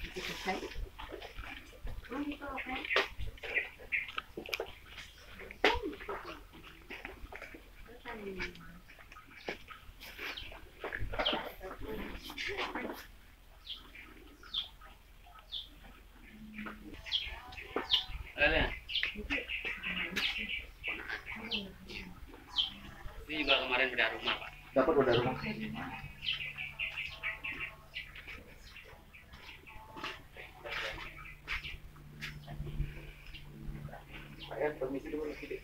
Ini juga kemarin bedah rumah, Pak. Dapat bedah rumah. Saya permisi dulu sedikit.